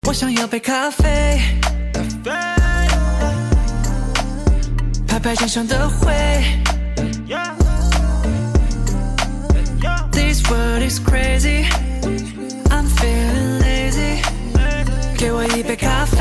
我想要杯咖啡，拍拍肩上的灰。This world is crazy, I'm feeling lazy。给我一杯咖啡。